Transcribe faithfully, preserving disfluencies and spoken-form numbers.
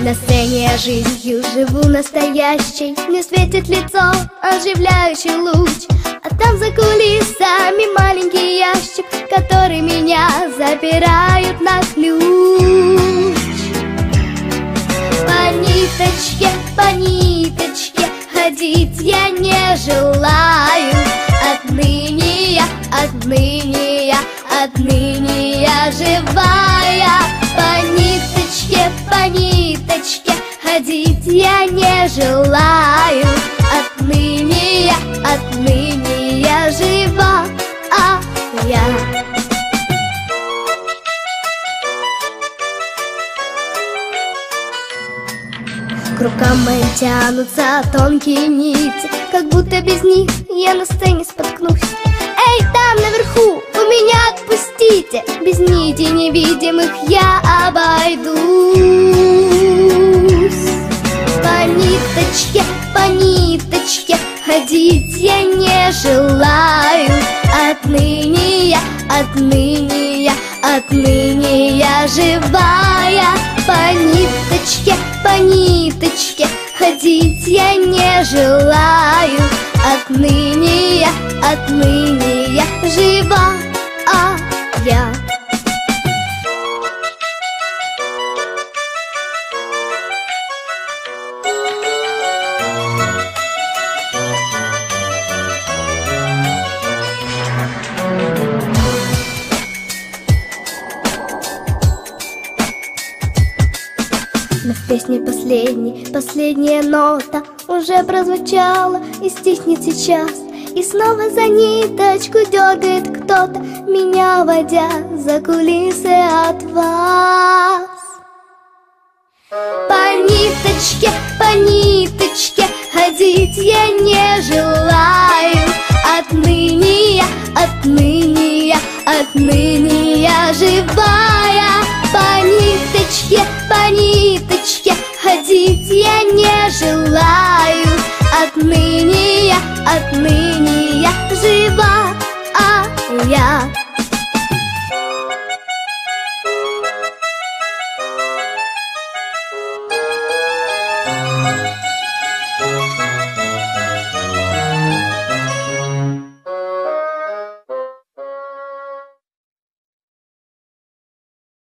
На сцене я жизнью живу настоящей, мне светит лицо оживляющий луч, а там за кулисами маленький ящик, который меня запирает на ключ. По ниточке, по ниточке ходить я не желаю. Отныне я, отныне я, отныне я живая. По ниточке, по ниточке ходить я не желаю. Отныне я, отныне я жива, а я. К рукам моим тянутся тонкие нити, как будто без них я на сцене споткнусь. Эй, там наверху, у меня отпустите, без нитей невидимых я обойдусь. По ниточке, по ниточке ходить я не желаю. Отныне я, отныне я, отныне я живая. По ниточке, по ниточке ходить я не желаю. Отныне я, отныне я жива, а я. Но в песне последней, последняя нота уже прозвучала и стихнет сейчас. И снова за ниточку дергает кто-то, меня водя за кулисы от вас. По ниточке, по ниточке ходить я не желаю. Отныне я, отныне я, отныне я живая. По ниточке, по ниточке ходить я не желаю. Отныне я, отныне я жива, а я.